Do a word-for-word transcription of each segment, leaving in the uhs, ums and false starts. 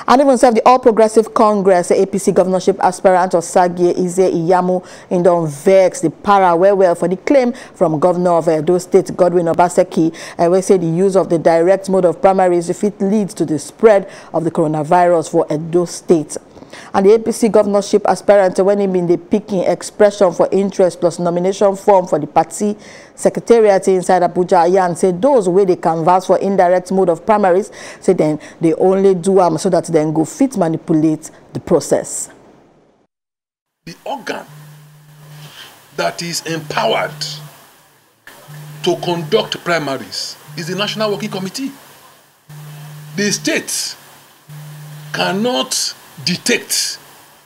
And even serve the All Progressive Congress, the A P C governorship aspirant Osagie Ize Iyamu in the vex the para well well for the claim from Governor of Edo State Godwin Obaseki, uh, we say the use of the direct mode of primaries if it leads to the spread of the coronavirus for Edo State. And the A P C governorship aspirant, when he been the picking expression for interest plus nomination form for the party secretariat inside Abuja, and say those way they canvass for indirect mode of primaries, say then they only do them um, so that then go fit manipulate the process. The organ that is empowered to conduct primaries is the National Working Committee. The states cannot detect.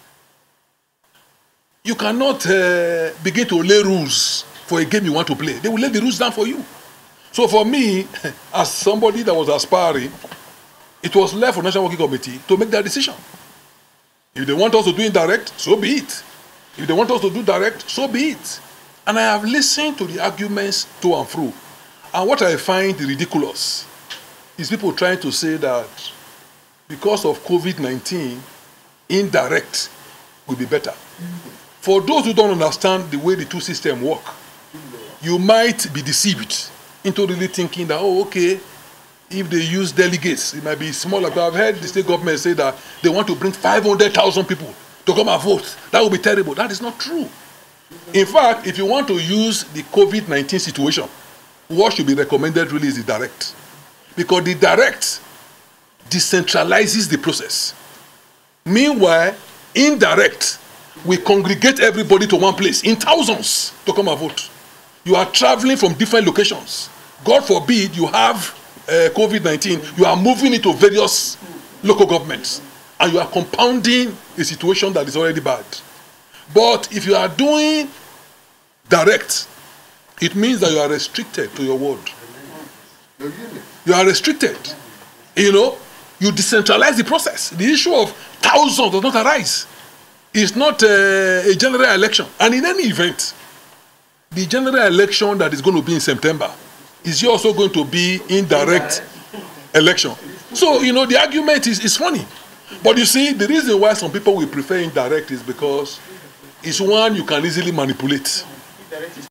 You cannot uh, begin to lay rules for a game you want to play. They will lay the rules down for you. So for me, as somebody that was aspiring, it was left for the National Working Committee to make that decision. If they want us to do indirect, so be it. If they want us to do direct, so be it. And I have listened to the arguments to and fro. And what I find ridiculous is people trying to say that because of COVID nineteen, indirect will be better. Mm-hmm. For those who don't understand the way the two systems work, you might be deceived into really thinking that, oh, okay, if they use delegates, it might be smaller. But I've heard the state government say that they want to bring five hundred thousand people to come and vote. That would be terrible. That is not true. In fact, if you want to use the COVID nineteen situation, what should be recommended really is the direct. Because the direct decentralizes the process. Meanwhile, indirect, we congregate everybody to one place in thousands to come and vote. You are traveling from different locations. God forbid you have uh, COVID nineteen, you are moving into various local governments and you are compounding a situation that is already bad. But if you are doing direct, it means that you are restricted to your word. You are restricted. You know, you decentralize the process. The issue of thousands does not arise. It's not a, a general election. And in any event, the general election that is going to be in September is also going to be indirect election. So, you know, the argument is, is funny. But you see, the reason why some people will prefer indirect is because it's one you can easily manipulate.